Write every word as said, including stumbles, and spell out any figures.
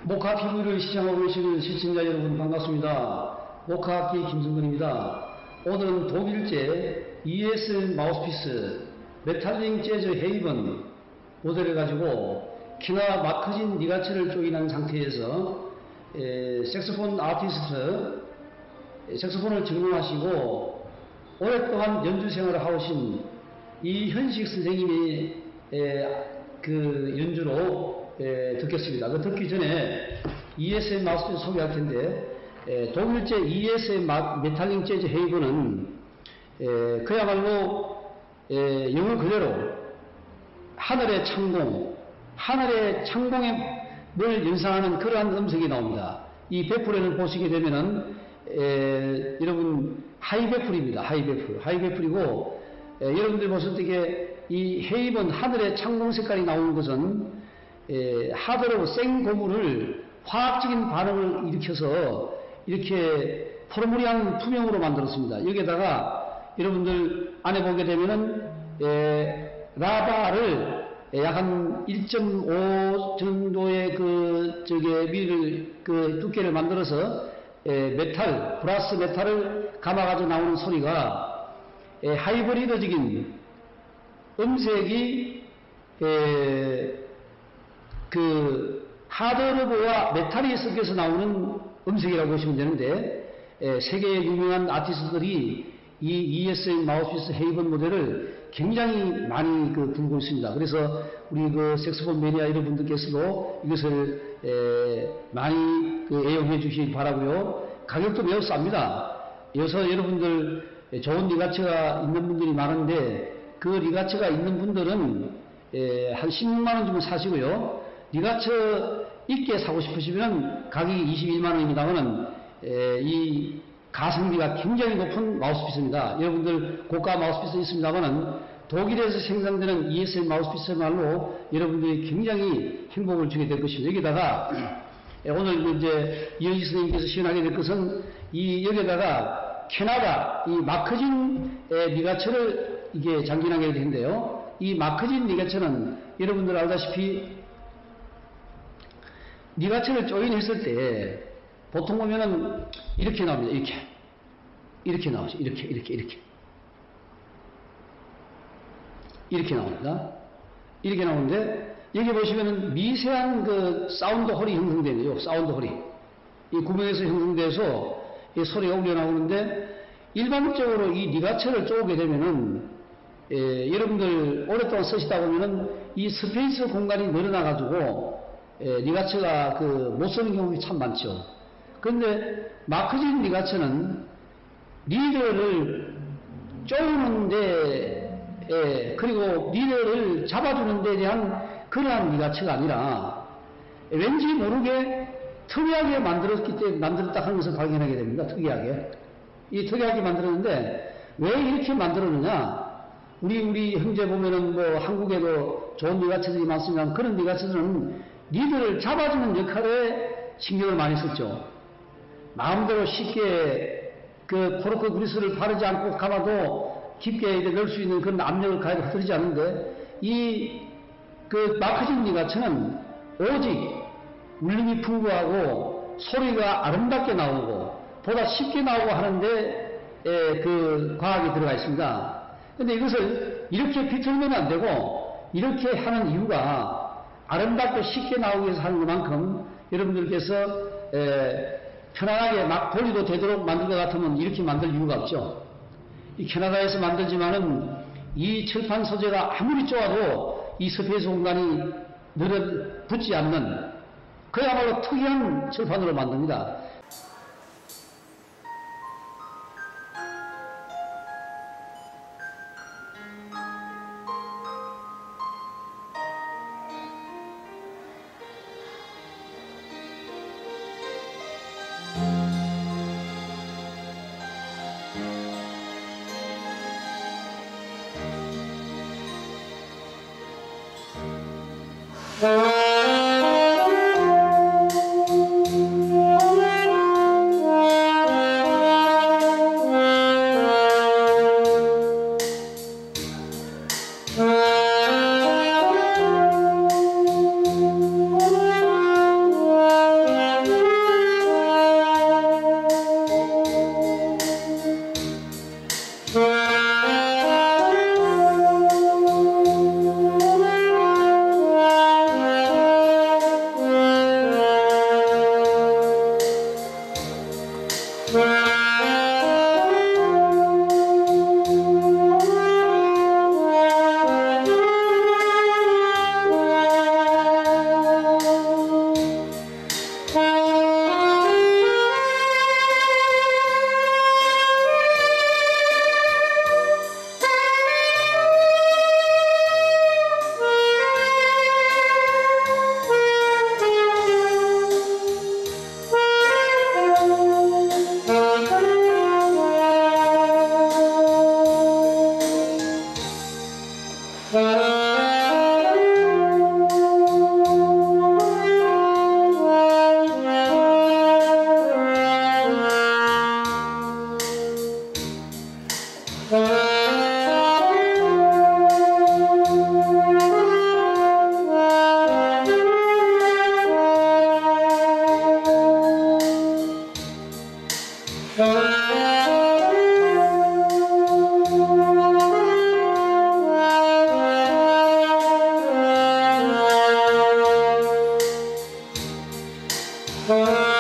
모카 피브이를 시청하고 계시는 시청자 여러분 반갑습니다. 모카학기 김승근입니다. 오늘은 독일제 이에스엠 마우스피스 메탈링 재즈 헤이븐 모델을 가지고 키나 마크진 니가츠를 조인한 상태에서 에, 색소폰 아티스트, 색소폰을 전공하시고 오랫동안 연주 생활을 하오신 이현식 선생님이 에, 그 연주로 에, 듣겠습니다. 그 듣기 전에 이에스엠 마우스피스 소개할 텐데, 에, 독일제 이에스엠 메탈링 재즈 헤이븐은 에, 그야말로 에, 영어 그대로 하늘의 창공, 하늘의 창공을 연상하는 그러한 음색이 나옵니다. 이 베풀에는 보시게 되면은 에, 여러분 하이베풀입니다. 하이베풀, 하이베풀이고 에, 여러분들 보실 때 이 헤이븐 하늘의 창공 색깔이 나오는 것은 에, 하드로 생고무를 화학적인 반응을 일으켜서 이렇게 포르무리한 투명으로 만들었습니다. 여기에다가 여러분들 안에 보게 되면은 에, 라바를 약 한 일 점 오 정도의 그 저게 밀을 그 두께를 만들어서 에, 메탈, 브라스 메탈을 감아가지고 나오는 소리가 에, 하이브리드적인 음색이 에, 그 하드로브와 메탈이 섞여서 나오는 음색이라고 보시면 되는데, 에, 세계의 유명한 아티스트들이 이 이에스엠 마우스피스 헤이븐 모델을 굉장히 많이 그 불고 있습니다. 그래서 우리 그 색소폰 매니아 여러분들께서도 이것을 에, 많이 그 애용해 주시기 바라고요. 가격도 매우 쌉니다. 여기서 여러분들 좋은 리가츠가 있는 분들이 많은데, 그 리가츠가 있는 분들은 에, 한 십육만 원 주면 사시고요. 리가츠 있게 사고 싶으시면 가격이 이십일만 원입니다만은 에, 이 가성비가 굉장히 높은 마우스피스입니다. 여러분들 고가 마우스피스 있습니다만은 독일에서 생산되는 이에스엠 마우스피스야말로 여러분들이 굉장히 행복을 주게 될 것입니다. 여기다가 오늘 이제 이현식 선생님께서 시연하게 될 것은 이 여기다가 캐나다 이 마크진 니가츠를 이게 장기하게 되는데요. 이 마크진 니가츠는 여러분들 알다시피 니가츠를 조인했을 때 보통 보면은 이렇게 나옵니다. 이렇게 이렇게 나오죠. 이렇게 이렇게 이렇게 이렇게 나옵니다. 이렇게 나오는데 여기 보시면은 미세한 그 사운드 홀이 형성되네요. 사운드 홀이 이 구멍에서 형성돼서 이 소리가 울려 나오는데, 일반적으로 이 니가츠를 쪼게 되면은 에, 여러분들 오랫동안 쓰시다 보면은 이 스페이스 공간이 늘어나 가지고 에, 니가츠가 그 못 쓰는 경우가 참 많죠. 그런데 마크진 니가츠는 리더를 쪼는데 에, 그리고 리더를 잡아주는 데 대한 그러한 니가츠가 아니라 왠지 모르게 특이하게 만들었기 때문에 만들었다 하는 것을 발견하게 됩니다. 특이하게. 이 특이하게 만들었는데 왜 이렇게 만들었느냐? 우리 우리 형제 보면은 뭐 한국에도 좋은 니가츠들이 많습니다. 그런 니가츠들은 리드를 잡아주는 역할에 신경을 많이 썼죠. 마음대로 쉽게 그 코르크 그리스를 바르지 않고 감아도 깊게 넣을 수 있는 그런 압력을 가해도 흐르지 않는데, 이 그 마크진 니가츠는 오직 울림이 풍부하고 소리가 아름답게 나오고 보다 쉽게 나오고 하는데 에, 그 과학이 들어가 있습니다. 근데 이것을 이렇게 비틀면 안 되고 이렇게 하는 이유가 아름답고 쉽게 나오기 위해서 하는 것만큼 여러분들께서 에, 편안하게 막 돌리도 되도록 만들 것 같으면 이렇게 만들 이유가 없죠. 이 캐나다에서 만들지만은 이 철판 소재가 아무리 좋아도 이 스페이스 공간이 늘어 붙지 않는 그야말로 특이한 철판으로 만듭니다. 아